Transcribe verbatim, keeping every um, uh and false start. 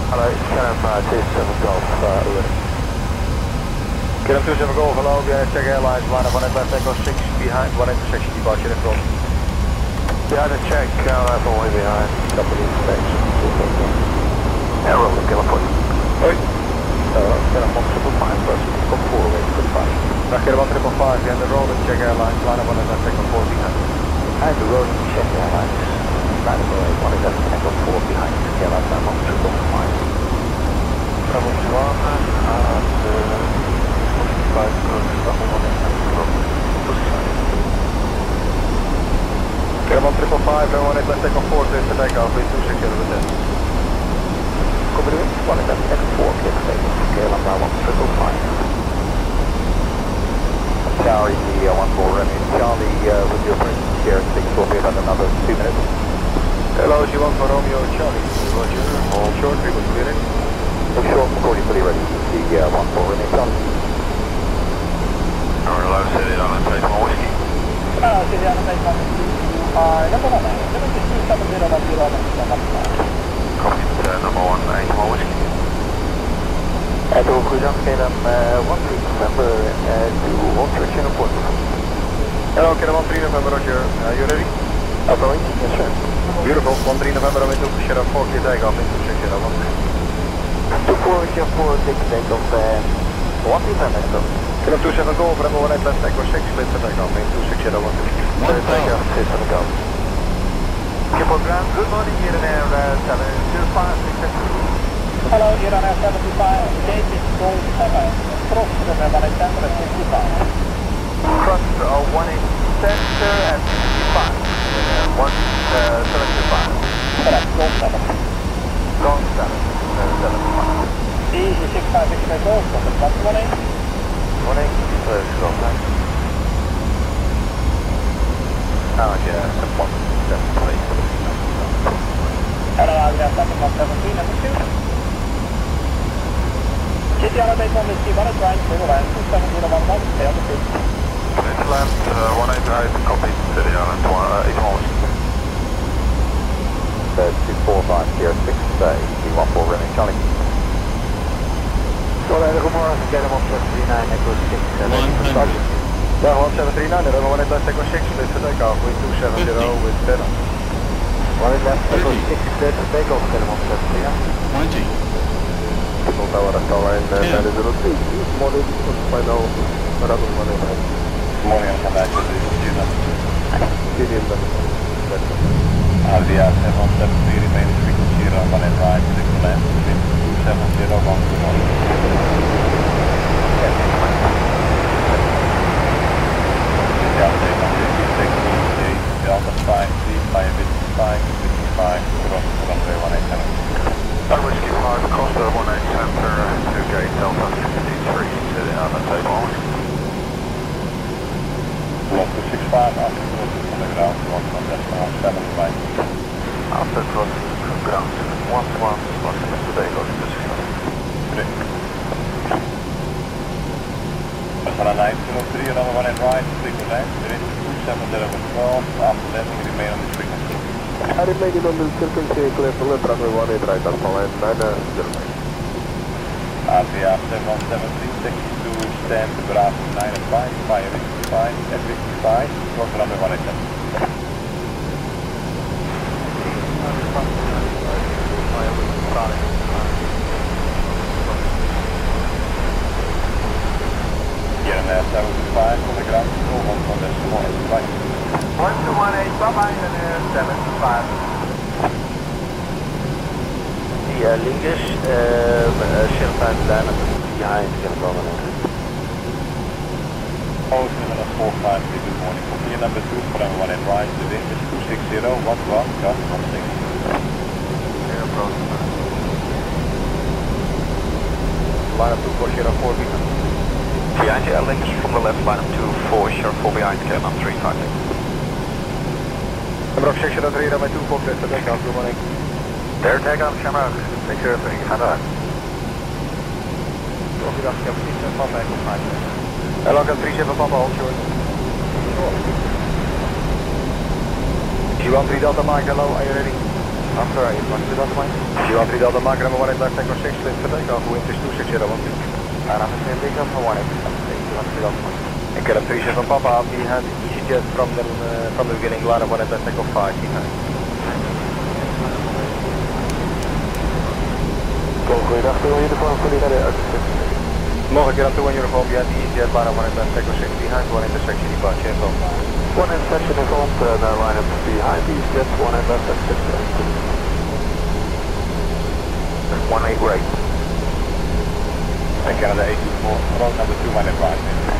Hello, Shannon, uh, two seven Golf, uh, Lewis. Get him two seven Golf, hello, behind check airlines, line up one eight left echo six behind, one intersection, departure in front. Behind the check, uh, that's all the way behind, couple of inspection, two seven Golf. Arrow, California. Hoi. Uh, get him one triple five, plus, come forward, triple five. Now get him one triple five, behind the road, check airlines, line up one eight left echo four behind. Behind the road, check airlines, line up one eight left echo four behind, airlines, line one triple five. Bravo one, and, uh, five, Bravo one eight left echo Get him one triple five, one eight left echo four, clear for takeoff, with two six zero ten. Copy the wind, one eight left echo four, clear for takeoff, airline one triple five. Charlie, the uh, one four Remy. Charlie, uh, with your presence here, six will be about another two minutes. Hello, G one for Romeo Charlie. Roger, all short, we will clear it. Look short, McCordy, fully ready. The uh, one four Remy, Charlie. Hello, City on the one whiskey. Hello, City on the one whiskey. Uh, number one, number two seven zero one zero one. Copy, uh, number one, eight one whiskey. Echo, goedendag, Kedam, one three November, uh, to all direction report. Hello, Kedam, one three November, Roger. Are you ready? Operating, yes sir. Beautiful, one three November, I'm into Sierra four, clear takeoff, into Sierra one. two four, Sierra four, take takeoff, uh, one three November. Kedam two seven Golf, Rebel one eight left, echo six, clear for takeoff, into Sierra one. Clear takeoff, six seven Golf. Triple ground, good morning, here and air, uh, seven two five, six seven. Hello, here on air seventy-five, gate is Golf seven, cross November one eight center at sixty-five. Cross uh, one eight center at sixty-five, uh, one seven two five. Correct, Golf seven. Golf seven, seven two five. Easy six five six five Golf, that's one eight. one eight, close, Golf nine. Now yeah, one seven three. Hello, Adrian seven one seven three, number two. City on the base one whiskey, one is right, zero land, two seven zero one one, stay on the field. It's land, uh, one eight right, copy, City Island, uh, eight one whiskey. Uh, two four five, Sierra six, uh, E one four Remy, Charlie. Well, uh, good morning, Kedam one seven three nine, Echo six, uh, ready for start. Yeah, one seven three nine, Rebel one eight left, echo six, clear for takeoff, with two seven zero, with ten. one eight left, Echo six, clear for takeoff, Kedam one seven three nine. twenty. Signal tower, Tower, and uh, Band zero three. Morning, final, Rebel one eight left. Morning, I'm back to the Juno. Gideon, R D R seven one seven three, remaining frequency around one eight right, signal land, wind two seven zero one two one. Delta one fifty, taxi, eight, Delta five, three, fire business five, business five, cross runway one eight seven. Uh, whiskey five, Costa one eight center, to gate Delta fifty-three, City Island, eight one whiskey. Block two six five, after crossing from the ground, one one decimal seven right. After crossing from ground, one one, one seven today, goes to zero. Three. Van nine zero three, another one eight right, signal land, wind two seven zero one twelve, after landing remain on this frequency. I remain on the frequency, clear for left runway one eight right, Alpha line nine zero nine. R D R seven one seven three, taxi to stand Bravo nine five, fire fifty-five, at fifty-five, cross runway one eight seven. Here and there, seventy-five on the ground, one one decimal right. one two one eight, bye-bye, and air seven two five. The uh, Lingus, um, uh, Sierra five line up behind, Kedam one eight. Ocean and four five three, good morning. Here number two, from one eight right, the wind is two six zero, one one, gust one six. Air approach. Line up to four, Sierra four behind. Behind you, links from the left, line up to four, Sierra four behind, Kedam three five. Number of six zero three, runway two four, clear for takeoff, good morning. There, takeoff, camera, six zero three, gaan eruit. Goedemiddag, ik heb niet een papa, ik kom vijf. Hello, ik heb three seven papa, hold short. G one three Delta Mike, hello, are you ready? After eight, one three Delta Mike. You want three Delta Mike, number one eight left echo six, clear for takeoff, wind is two six zero one two. And I'm going to take up for one eight one three Delta Mike. And get up three seven Papa, behind EasyJet from the, uh, from the beginning, line of one eight left echo five behind. Goeiedag, de uniform fully ready, out Nog een keer aan toe in uniform, behind EasyJet, line of one eight left echo six behind, one intersection departure info. One intersection informed, uh, now line up behind EasyJet, one eight left at six one eight right. And Canada eight two four, road number two one eight five.